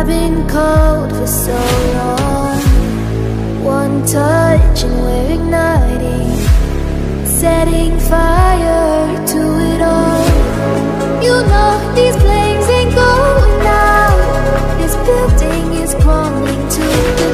I've been cold for so long. One touch and we're igniting, setting fire to it all. You know these flames ain't going out. This building is crumbling to the